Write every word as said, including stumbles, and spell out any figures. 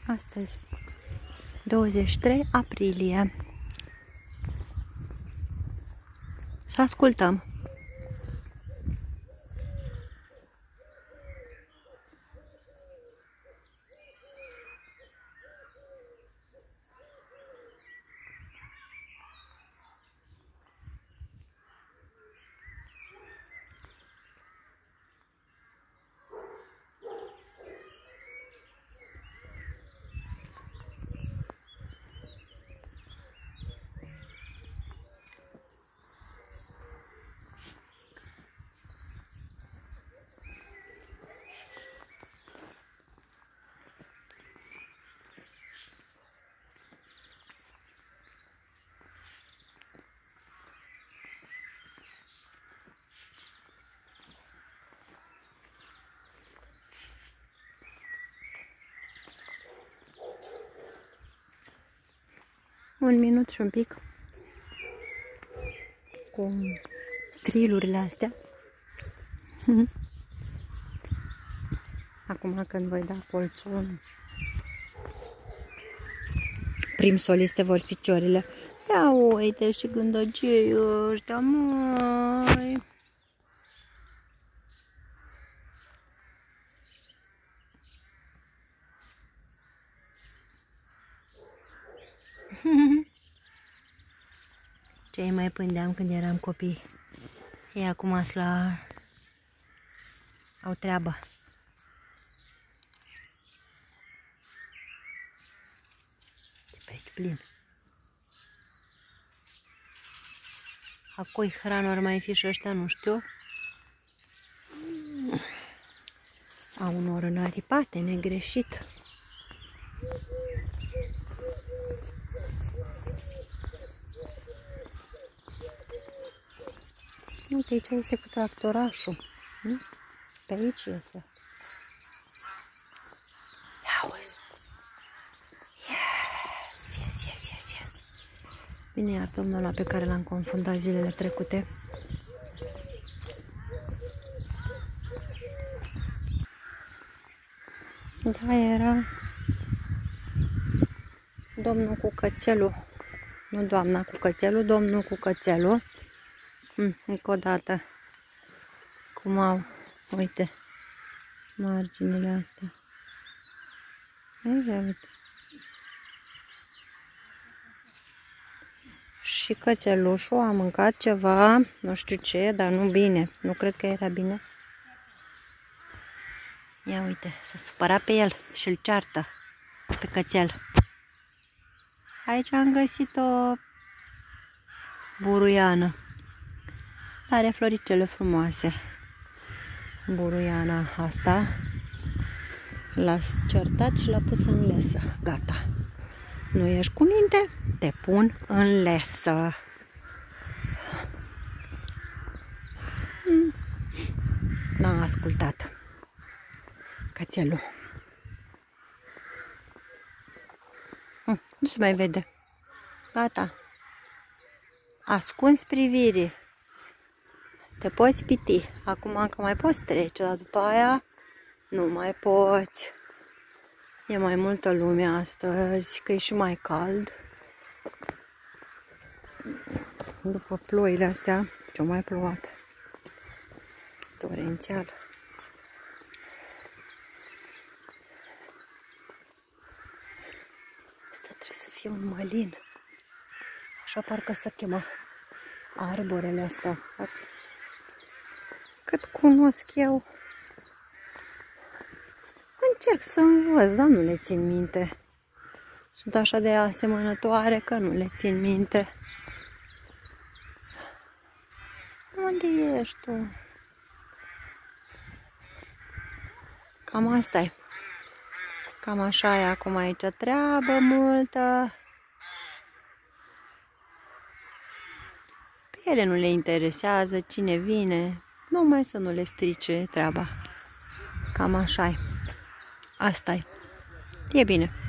Astăzi, douăzeci și trei aprilie. Să ascultăm. Un minut și un pic cu trilurile astea. Acum când voi da colțul, prim soliste vor fi ciorile. Ia uite și gândăgii ăștia, măi! Ce îi mai pândeam când eram copii. Ei acum la au treabă. Ce pe aici plin. A cui hrană ar mai fi și ăștia, nu știu. A unor înaripate, negreșit. Uite, aici iese cu tractorașul. Pe aici iese. Ia uzi. Yes, yes, yes, yes, yes. Bine, iar domnul ăla pe care l-am confundat zilele trecute. Da, era domnul cu cățelul. Nu doamna cu cățelul, domnul cu cățelul. Mm, încă o dată. Cum au, uite, marginile astea. Ia uite. Și cățelușul a mâncat ceva, nu știu ce, dar nu bine. Nu cred că era bine. Ia uite, s-a supărat pe el și îl ceartă pe cățel. Aici am găsit o buruiană. Are floricele frumoase. Buruiana asta l-a certat și l-a pus în lesă. Gata. Nu ești cu minte? Te pun în lesă. N-a ascultat cățelul. Nu se mai vede. Gata. Ascunzi privirii. Te poți piti. Acum încă mai poți trece, dar după aia nu mai poți. E mai multă lume astăzi, că e și mai cald. După ploile astea, ce-o mai plouat. Torențial. Asta trebuie să fie un mălin. Așa parcă se chemă arborele astea. Cât cunosc eu. Încerc să învăț, dar nu le țin minte. Sunt așa de asemănătoare că nu le țin minte. Unde ești tu? Cam asta e. Cam așa e acum aici. Treabă multă. Pe ele nu le interesează cine vine. Numai să nu le strice treaba. Cam așa e. Asta e. E bine.